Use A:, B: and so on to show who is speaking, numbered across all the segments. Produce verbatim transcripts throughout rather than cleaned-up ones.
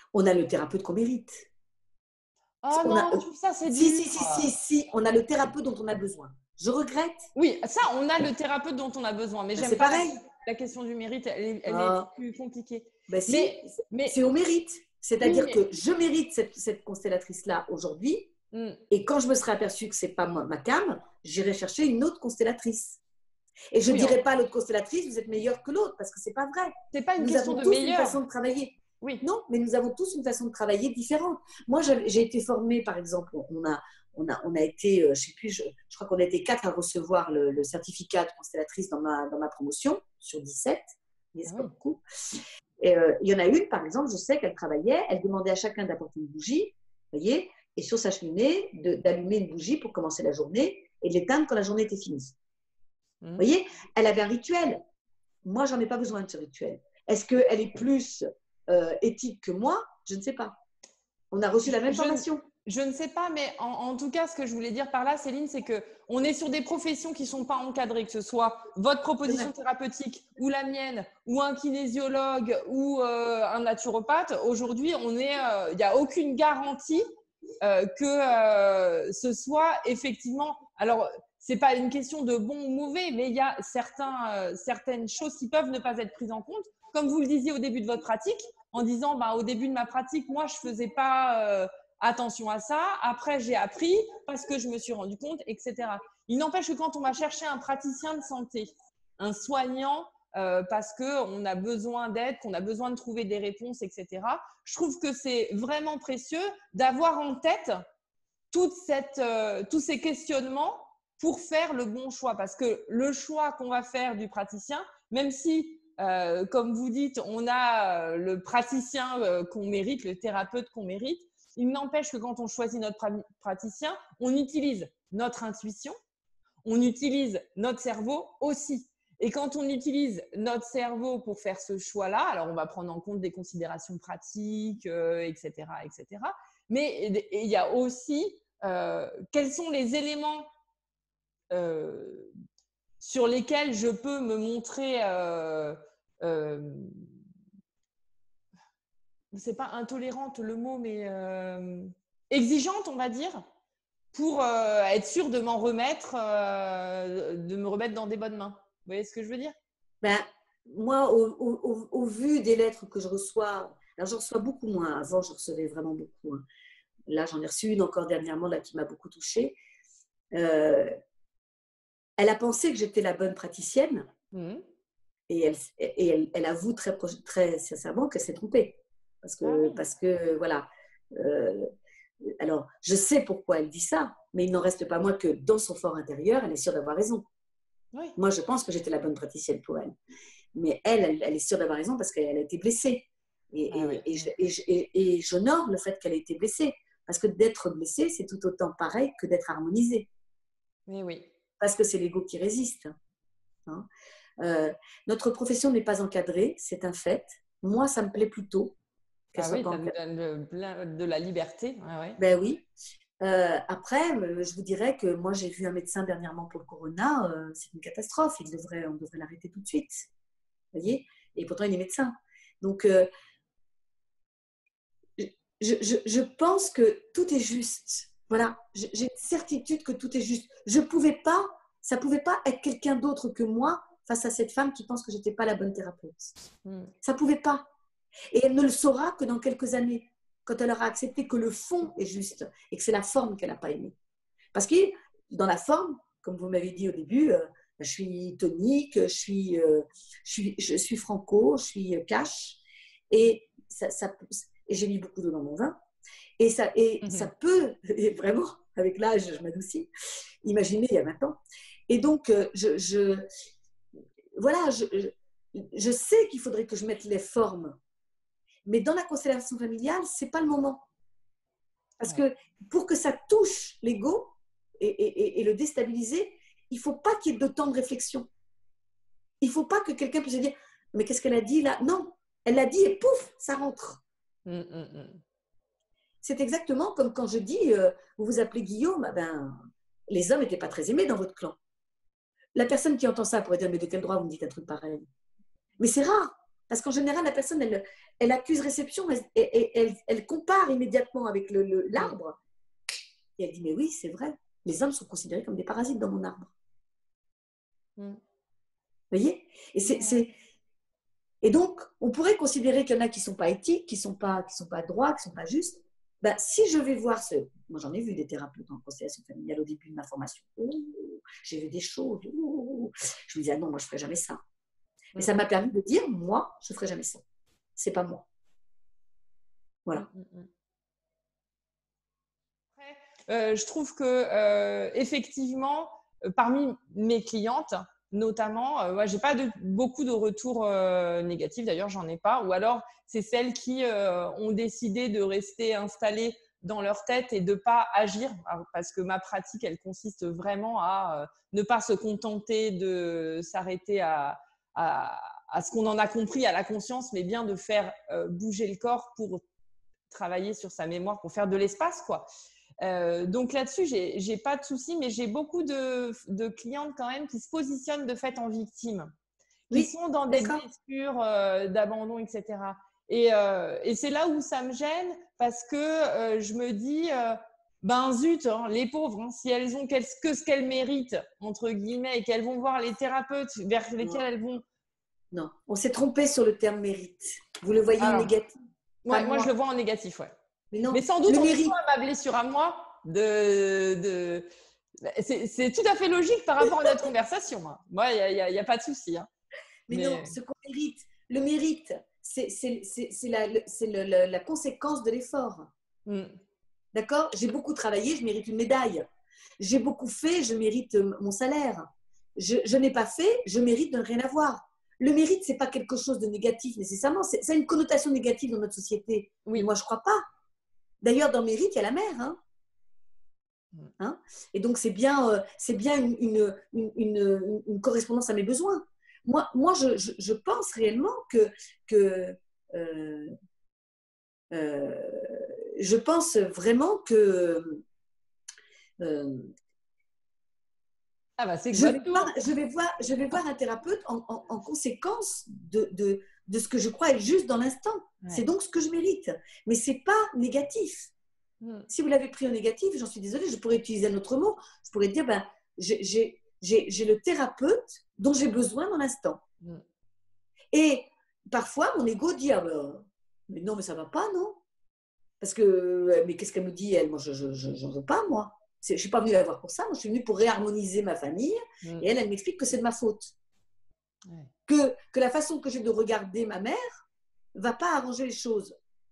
A: On a le thérapeute qu'on mérite.
B: Oh
A: On
B: non,
A: a,
B: je trouve ça c'est
A: si,
B: dur.
A: si, si, si, si, on a le thérapeute dont on a besoin. Je regrette.
B: Oui, ça, on a le thérapeute dont on a besoin, mais
A: Ben,
B: j'aime
A: c'est
B: pas la,
A: pareil.
B: la question du mérite, elle est, elle est
A: Ah,
B: plus compliquée.
A: ben si,
B: Mais, mais
A: c'est au mérite.
B: oui,
A: C'est-à-dire
B: mais
A: que je mérite cette, cette constellatrice-là aujourd'hui,
B: hmm,
A: et quand je me serai aperçue que ce n'est pas moi, ma cam, j'irai chercher une autre constellatrice. Et je ne
B: oui,
A: dirai pas à l'autre constellatrice, vous êtes meilleure que l'autre, parce que ce n'est pas vrai.
B: c'est pas une
A: Nous
B: question
A: avons
B: de
A: tous une
B: meilleur.
A: façon de travailler.
B: Oui.
A: Non, mais nous avons tous une façon de travailler différente. Moi, j'ai été formée, par exemple, on a, on a, on a été, euh, je sais plus, je, je crois qu'on a été quatre à recevoir le, le certificat de constellatrice dans ma, dans ma promotion, sur dix-sept, mais c'est
B: Ah
A: pas
B: oui.
A: beaucoup. Et, euh, il y en a une, par exemple, je sais qu'elle travaillait, elle demandait à chacun d'apporter une bougie, vous voyez, et sur sa cheminée, d'allumer une bougie pour commencer la journée et de l'éteindre quand la journée était finie.
B: Hmm.
A: Vous voyez, elle avait un rituel. Moi, j'en ai pas besoin de ce rituel. Est-ce qu'elle est plus euh, éthique que moi? Je ne sais pas. On a reçu la même
B: Je, ne-
A: formation.
B: je ne sais pas, mais en, en tout cas, ce que je voulais dire par là, Céline, c'est que on est sur des professions qui ne sont pas encadrées, que ce soit votre proposition thérapeutique ou la mienne, ou un kinésiologue ou euh, un naturopathe. Aujourd'hui, on est, il n'y a aucune garantie euh, que euh, ce soit effectivement. Alors, c'est pas une question de bon ou mauvais, mais il y a certains, euh, certaines choses qui peuvent ne pas être prises en compte. Comme vous le disiez au début de votre pratique, en disant, bah, au début de ma pratique, moi, je faisais pas euh, attention à ça. Après, j'ai appris parce que je me suis rendu compte, et cetera. Il n'empêche que quand on va chercher un praticien de santé, un soignant, euh, parce qu'on a besoin d'aide, qu'on a besoin de trouver des réponses, et cetera, je trouve que c'est vraiment précieux d'avoir en tête toute cette, euh, tous ces questionnements pour faire le bon choix. Parce que le choix qu'on va faire du praticien, même si, euh, comme vous dites, on a euh, le praticien euh, qu'on mérite, le thérapeute qu'on mérite, il n'empêche que quand on choisit notre praticien, on utilise notre intuition, on utilise notre cerveau aussi. Et quand on utilise notre cerveau pour faire ce choix-là, alors on va prendre en compte des considérations pratiques, euh, et cetera, et cetera. Mais il y a aussi euh, quels sont les éléments euh, sur lesquels je peux me montrer, euh, euh, c'est pas intolérante le mot, mais euh, exigeante, on va dire, pour euh, être sûre de m'en remettre, euh, de me remettre dans des bonnes mains. Vous voyez ce que je veux dire?
A: Ben, moi, au, au, au, vu des lettres que je reçois, alors j'en reçois beaucoup moins. Avant, je recevais vraiment beaucoup. Hein. Là, j'en ai reçu une encore dernièrement là, qui m'a beaucoup touchée. Euh, elle a pensé que j'étais la bonne praticienne mmh. et, elle, et elle, elle avoue très, très sincèrement qu'elle s'est trompée. Parce que, ah oui. parce que voilà. Euh, alors, je sais pourquoi elle dit ça, mais il n'en reste pas moins que dans son fort intérieur, elle est sûre d'avoir raison. Oui. Moi, je pense que j'étais la bonne praticienne pour elle. Mais elle, elle, elle est sûre d'avoir raison parce qu'elle a été blessée. Et, ah oui. et, et, et, et j'honore le fait qu'elle ait été blessée. Parce que d'être blessée, c'est tout autant pareil que d'être harmonisée.
B: Mais oui.
A: Parce que c'est l'ego qui résiste. Hein. Euh, notre profession n'est pas encadrée, c'est un fait. Moi, ça me plaît plutôt.
B: Ah oui, ça nous donne de, de la liberté. Ah ouais.
A: Ben oui. Euh, après, je vous dirais que moi, j'ai vu un médecin dernièrement pour le corona. Euh, c'est une catastrophe. Il devrait, on devrait l'arrêter tout de suite. Vous voyez? Et pourtant, il est médecin. Donc, euh, je, je, je pense que tout est juste. Voilà. J'ai une certitude que tout est juste. Je pouvais pas, ça ne pouvait pas être quelqu'un d'autre que moi face à cette femme qui pense que je n'étais pas la bonne thérapeute. Mm. Ça ne pouvait pas. Et elle ne le saura que dans quelques années, quand elle aura accepté que le fond est juste et que c'est la forme qu'elle n'a pas aimée. Parce que dans la forme, comme vous m'avez dit au début, euh, je suis tonique, je suis, euh, je suis, je suis franco, je suis cash, et, ça, ça, et j'ai mis beaucoup d'eau dans mon vin. Et ça, et mm-hmm. ça peut, et vraiment, avec l'âge, je m'adoucis, imaginez il y a vingt ans. Et donc, je, je, voilà, je, je, je sais qu'il faudrait que je mette les formes. Mais dans la constellation familiale, ce n'est pas le moment. Parce que pour que ça touche l'ego et, et, et le déstabiliser, il ne faut pas qu'il y ait de temps de réflexion. Il ne faut pas que quelqu'un puisse se dire « mais qu'est-ce qu'elle a dit là ?» Non, elle l'a dit et pouf, ça rentre. Mm, mm, mm. C'est exactement comme quand je dis euh, « vous vous appelez Guillaume », ben, les hommes n'étaient pas très aimés dans votre clan. La personne qui entend ça pourrait dire « mais de quel droit vous me dites un truc pareil ?» Mais c'est rare. Parce qu'en général, la personne, elle, elle accuse réception et, et, et elle, elle compare immédiatement avec le, le, l'arbre. Et elle dit, mais oui, c'est vrai. Les hommes sont considérés comme des parasites dans mon arbre.
B: Mm.
A: Vous voyez? Et, c'est, c'est... et donc, on pourrait considérer qu'il y en a qui ne sont pas éthiques, qui ne sont pas, qui sont pas droits, qui ne sont pas justes. Ben, si je vais voir ce... Moi, j'en ai vu des thérapeutes en constellation familiale au début de ma formation. Oh, j'ai vu des choses. Oh. Je me disais, ah non, moi, je ne ferai jamais ça. Et ça m'a permis de dire, moi, je ne ferai jamais ça. C'est pas moi. Voilà.
B: Euh, je trouve que euh, effectivement, euh, parmi mes clientes, notamment, euh, ouais, j'ai pas de, beaucoup de retours euh, négatifs. D'ailleurs, j'en ai pas. Ou alors, c'est celles qui euh, ont décidé de rester installées dans leur tête et de pas agir, parce que ma pratique, elle consiste vraiment à euh, ne pas se contenter de s'arrêter à, à, à ce qu'on en a compris, à la conscience, mais bien de faire euh, bouger le corps pour travailler sur sa mémoire, pour faire de l'espace, quoi. Euh, donc là-dessus, j'ai, j'ai pas de soucis, mais j'ai beaucoup de, de clientes quand même qui se positionnent de fait en victime, qui
A: Oui,
B: sont dans des
A: d'accord.
B: blessures euh, d'abandon, et cetera. Et, euh, et c'est là où ça me gêne parce que euh, je me dis, euh, ben zut, hein, les pauvres, hein, si elles ont que ce qu'elles méritent, entre guillemets, et qu'elles vont voir les thérapeutes vers lesquels
A: Non.
B: elles vont…
A: Non, on s'est trompé sur le terme mérite. Vous le voyez en
B: Alors,
A: négatif.
B: ouais,
A: Pas
B: moi,
A: moi.
B: je le vois en négatif, ouais.
A: Mais non,
B: Mais sans doute
A: le
B: en
A: mérite.
B: à ma blessure à moi, de, de… C'est, c'est tout à fait logique par rapport à notre conversation. Hein. Moi, il n'y a, a, a pas de souci. Hein.
A: Mais,
B: Mais
A: non, ce qu'on mérite, le mérite, c'est, c'est, c'est, c'est, la, c'est le, le, la conséquence de l'effort.
B: Mm.
A: D'accord? J'ai beaucoup travaillé, je mérite une médaille. J'ai beaucoup fait, je mérite mon salaire. Je, je n'ai pas fait, je mérite de ne rien avoir. Le mérite, ce n'est pas quelque chose de négatif nécessairement. C'est, ça a une connotation négative dans notre société.
B: Oui.
A: Mais moi, je ne crois pas. D'ailleurs, dans mérite, il y a la mère. Hein? Hein? Et donc, c'est bien, euh, c'est bien une, une, une, une, une correspondance à mes besoins. Moi, moi je, je, je pense réellement que, que euh, euh, je pense vraiment que euh,
B: ah bah, c'est
A: je, vais
B: votre
A: voir,
B: tour.
A: je, vais voir, je vais voir un thérapeute en, en, en conséquence de, de, de ce que je crois être juste dans l'instant. Ouais. C'est donc ce que je mérite. Mais ce n'est pas négatif. Mm. Si vous l'avez pris au négatif, j'en suis désolée, je pourrais utiliser un autre mot. Je pourrais dire, ben, j'ai, j'ai, j'ai, j'ai le thérapeute dont j'ai besoin dans l'instant. Mm. Et parfois, mon ego dit, ah ben, mais non, mais ça ne va pas, non? Parce que, mais qu'est-ce qu'elle me dit, elle? Moi, je n'en veux pas, moi. Je ne suis pas venue la voir pour ça. Moi, je suis venue pour réharmoniser ma famille. Mm. Et elle, elle m'explique que c'est de ma faute. Ouais. Que, que la façon que j'ai de regarder ma mère ne va pas arranger les choses.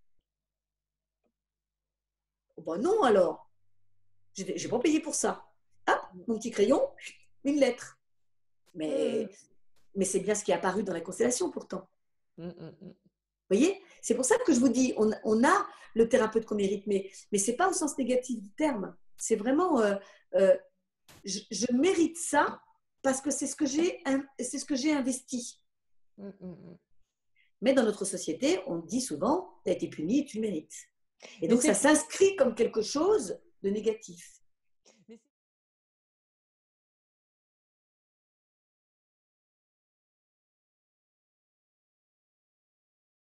A: Oh ben non, alors. Je n'ai pas payé pour ça. Hop, mon petit crayon, une lettre. Mais, mm. mais c'est bien ce qui est apparu dans la constellation, pourtant. Mm, mm, mm. Vous voyez? C'est pour ça que je vous dis, on, on a le thérapeute qu'on mérite, mais, mais ce n'est pas au sens négatif du terme. C'est vraiment, euh, euh, je, je mérite ça parce que c'est ce que j'ai, c'est ce que j'ai investi. Mm, mm, mm. Mais dans notre société, on dit souvent, tu as été puni et tu le mérites. Et donc, ça s'inscrit comme quelque chose de négatif.